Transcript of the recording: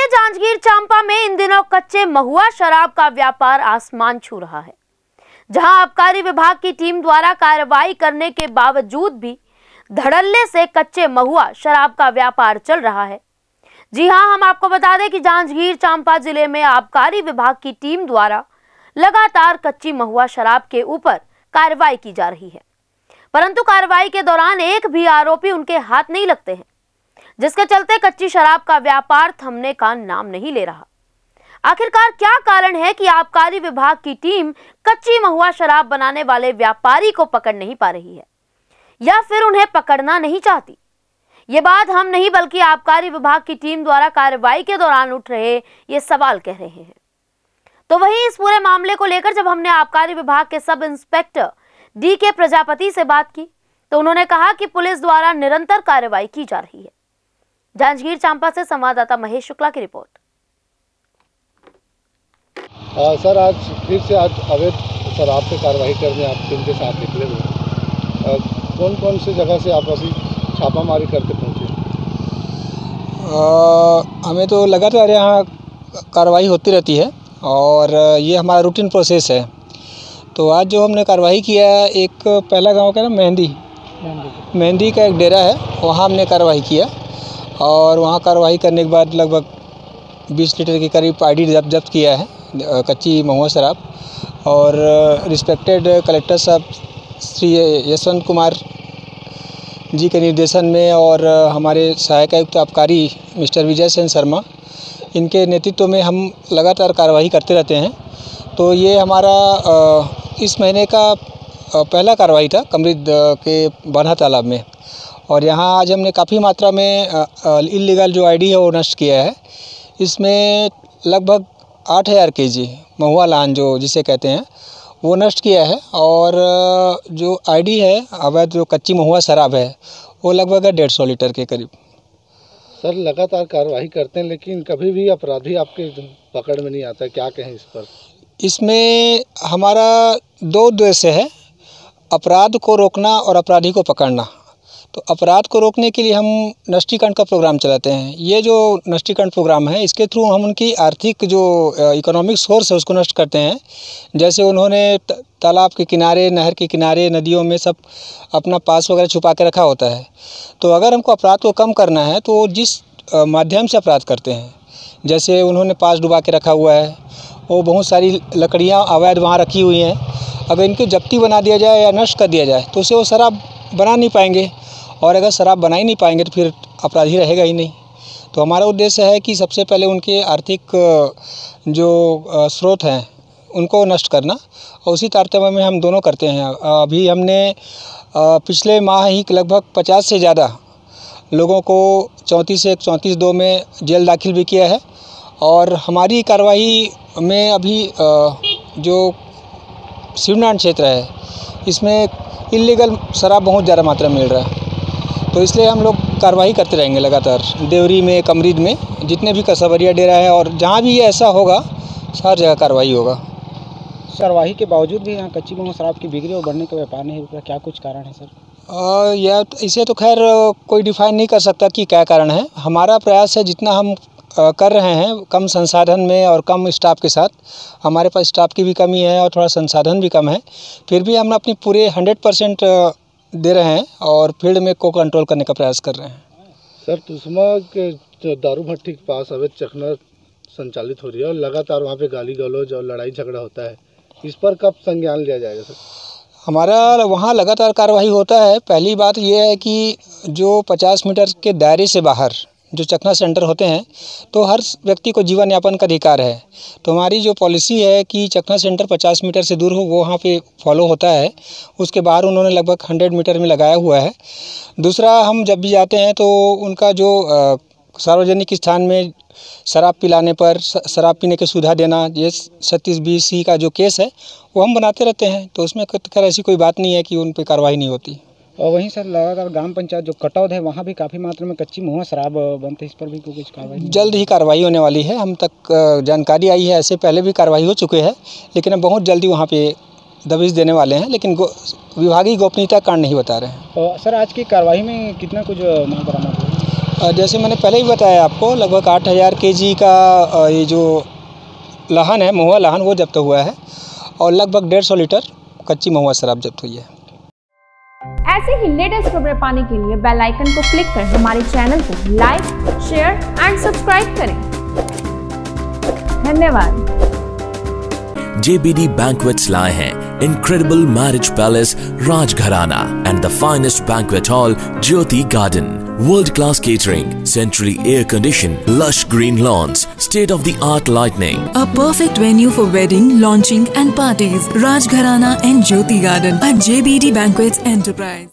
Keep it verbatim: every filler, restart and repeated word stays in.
के जांजगीर चांपा में इन दिनों कच्चे महुआ शराब का व्यापार आसमान छू रहा है, जहां आबकारी विभाग की टीम द्वारा कार्रवाई करने के बावजूद भी धड़ल्ले से कच्चे महुआ शराब का व्यापार चल रहा है। जी हां, हम आपको बता दें कि जांजगीर चांपा जिले में आबकारी विभाग की टीम द्वारा लगातार कच्ची महुआ शराब के ऊपर कार्रवाई की जा रही है, परंतु कार्रवाई के दौरान एक भी आरोपी उनके हाथ नहीं लगते हैं, जिसके चलते कच्ची शराब का व्यापार थमने का नाम नहीं ले रहा। आखिरकार क्या कारण है कि आबकारी विभाग की टीम कच्ची महुआ शराब बनाने वाले व्यापारी को पकड़ नहीं पा रही है, या फिर उन्हें पकड़ना नहीं चाहती? ये बात हम नहीं बल्कि आबकारी विभाग की टीम द्वारा कार्रवाई के दौरान उठ रहे ये सवाल कह रहे हैं। तो वहीं इस पूरे मामले को लेकर जब हमने आबकारी विभाग के सब इंस्पेक्टर डी के प्रजापति से बात की, तो उन्होंने कहा कि पुलिस द्वारा निरंतर कार्रवाई की जा रही है। जांजगीर चांपा से संवाददाता महेश शुक्ला की रिपोर्ट। आ, सर आज फिर से आज अवैध शराब पे कार्रवाई करने आप टीम के साथ निकले हुए, कौन कौन सी जगह से आप अभी छापामारी करते पहुँचे? हमें तो लगातार यहाँ कार्रवाई होती रहती है और ये हमारा रूटीन प्रोसेस है। तो आज जो हमने कार्रवाई किया है, एक पहला गांव का ना मेहंदी मेहंदी का एक डेरा है, वहाँ हमने कार्रवाई किया और वहाँ कार्रवाई करने के बाद लगभग बीस लीटर के करीब आईडी जब्त जब्त किया है कच्ची महुआ शराब। और रिस्पेक्टेड कलेक्टर साहब श्री यशवंत कुमार जी के निर्देशन में और हमारे सहायक आयुक्त आबकारी मिस्टर विजय सेन शर्मा, इनके नेतृत्व में हम लगातार कार्रवाई करते रहते हैं। तो ये हमारा इस महीने का पहला कार्रवाई था कमरिद के बान्हा तालाब में, और यहाँ आज हमने काफ़ी मात्रा में इल्लीगल जो आईडी है वो नष्ट किया है। इसमें लगभग आठ हज़ार के जी महुआ लान जो जिसे कहते हैं वो नष्ट किया है, और जो आईडी है अवैध जो कच्ची महुआ शराब है वो लगभग है डेढ़ सौ लीटर के करीब। सर लगातार कार्रवाई करते हैं लेकिन कभी भी अपराधी आपके पकड़ में नहीं आता, क्या कहें इस पर? इसमें हमारा दो उद्देश्य है, अपराध को रोकना और अपराधी को पकड़ना। तो अपराध को रोकने के लिए हम नष्टीकरण का प्रोग्राम चलाते हैं। ये जो नष्टीकरण प्रोग्राम है इसके थ्रू हम उनकी आर्थिक जो इकोनॉमिक सोर्स है उसको नष्ट करते हैं। जैसे उन्होंने तालाब के किनारे, नहर के किनारे, नदियों में सब अपना पास वगैरह छुपा के रखा होता है। तो अगर हमको अपराध को कम करना है तो जिस माध्यम से अपराध करते हैं, जैसे उन्होंने पास डुबा के रखा हुआ है, वो बहुत सारी लकड़ियाँ अवैध वहाँ रखी हुई हैं, अगर इनकी जब्ती बना दिया जाए या नष्ट कर दिया जाए तो उससे वो शराब बना नहीं पाएंगे, और अगर शराब बना ही नहीं पाएंगे तो फिर अपराधी रहेगा ही नहीं। तो हमारा उद्देश्य है कि सबसे पहले उनके आर्थिक जो स्रोत हैं उनको नष्ट करना, और उसी तारतम्य में हम दोनों करते हैं। अभी हमने पिछले माह ही लगभग पचास से ज़्यादा लोगों को चौंतीस एक चौंतीस दो में जेल दाखिल भी किया है, और हमारी कार्रवाई में अभी जो शिवनारायण क्षेत्र है इसमें इल्लीगल शराब बहुत ज़्यादा मात्रा में मिल रहा है। तो इसलिए हम लोग कार्रवाई करते रहेंगे लगातार, देवरी में, कमरिद में, जितने भी कसबरिया डेरा है, और जहाँ भी ये ऐसा होगा हर जगह कार्रवाई होगा। कार्रवाई के बावजूद भी यहाँ कच्ची महुआ शराब की बिक्री और बढ़ने का व्यापार नहीं रुक रहा, क्या कुछ कारण है सर? आ, या इसे तो खैर कोई डिफाइन नहीं कर सकता कि क्या कारण है। हमारा प्रयास है, जितना हम आ, कर रहे हैं कम संसाधन में और कम स्टाफ के साथ, हमारे पास स्टाफ की भी कमी है और थोड़ा संसाधन भी कम है, फिर भी हम अपनी पूरे हंड्रेड परसेंट दे रहे हैं और फील्ड में को कंट्रोल करने का प्रयास कर रहे हैं। सर तुसमा के जो दारू भट्टी के पास अवैध चखना संचालित हो रही है और लगातार वहाँ पे गाली गलौज और लड़ाई झगड़ा होता है, इस पर कब संज्ञान लिया जाएगा सर? हमारा वहाँ लगातार कार्रवाई होता है। पहली बात यह है कि जो पचास मीटर के दायरे से बाहर जो चखना सेंटर होते हैं, तो हर व्यक्ति को जीवन यापन का अधिकार है। तो हमारी जो पॉलिसी है कि चखना सेंटर पचास मीटर से दूर हो, वो वहाँ पे फॉलो होता है। उसके बाहर उन्होंने लगभग हंड्रेड मीटर में लगाया हुआ है। दूसरा, हम जब भी जाते हैं तो उनका जो सार्वजनिक स्थान में शराब पिलाने पर शराब पीने की सुविधा देना, ये छत्तीस बीस सी का जो केस है वो हम बनाते रहते हैं। तो उसमें खैर ऐसी कोई बात नहीं है कि उन पर कार्रवाई नहीं होती। और वहीं सर लगातार ग्राम पंचायत जो कटौद है वहाँ भी काफ़ी मात्रा में कच्ची महुआ शराब बनते हैं, इस पर भी कुछ कार्रवाई? जल्द ही कार्रवाई होने वाली है। हम तक जानकारी आई है, ऐसे पहले भी कार्रवाई हो चुके हैं, लेकिन हम बहुत जल्दी वहाँ पे दबिश देने वाले हैं, लेकिन विभागीय गोपनीयता कांड नहीं बता रहे हैं। और सर आज की कार्रवाई में कितना कुछ माल बरामद हुआ? अ, जैसे मैंने पहले ही बताया आपको, लगभग आठ हज़ार के जी का अ, ये जो लाहन है, महुआ लाहन, वो जब्त हुआ है और लगभग डेढ़ सौ लीटर कच्ची महुआ शराब जब्त हुई है। ऐसे ही लेटेस्ट खबरें पाने के लिए बेल आइकन को क्लिक कर हमारे चैनल को लाइक, शेयर एंड सब्सक्राइब करें। धन्यवाद। J B D Banquets लाए हैं incredible marriage palace Rajgharana and the finest banquet hall Jyoti Garden. World-class catering, centrally air-conditioned, lush green lawns, state-of-the-art lighting. A perfect venue for wedding, launching and parties. Rajgharana and Jyoti Garden at J B D Banquets Enterprise.